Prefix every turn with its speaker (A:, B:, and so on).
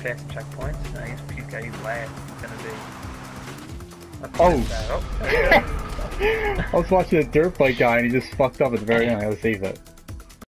A: passing checkpoints. Now he's puke guy last. He's gonna be.
B: Oh! I was watching a dirt bike guy and he just fucked up at the very end. I gotta save it.